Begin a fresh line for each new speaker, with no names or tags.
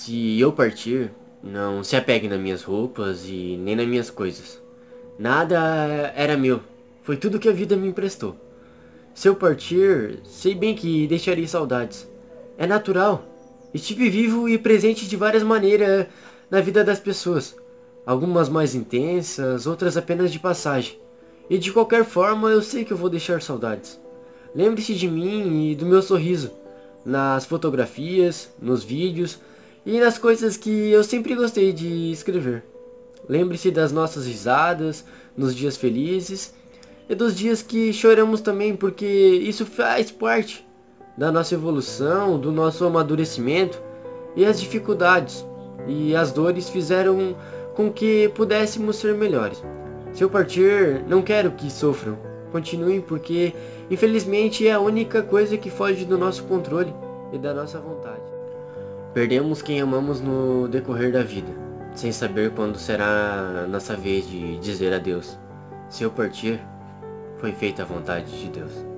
Se eu partir, não se apegue nas minhas roupas e nem nas minhas coisas. Nada era meu, foi tudo que a vida me emprestou. Se eu partir, sei bem que deixarei saudades. É natural. Estive vivo e presente de várias maneiras na vida das pessoas. Algumas mais intensas, outras apenas de passagem. E de qualquer forma, eu sei que eu vou deixar saudades. Lembre-se de mim e do meu sorriso, nas fotografias, nos vídeos e nas coisas que eu sempre gostei de escrever. Lembre-se das nossas risadas, nos dias felizes e dos dias que choramos também, porque isso faz parte da nossa evolução, do nosso amadurecimento, e as dificuldades e as dores fizeram com que pudéssemos ser melhores. Se eu partir, não quero que sofram. Continuem, porque infelizmente é a única coisa que foge do nosso controle e da nossa vontade. Perdemos quem amamos no decorrer da vida, sem saber quando será nossa vez de dizer adeus. Se eu partir, foi feita a vontade de Deus.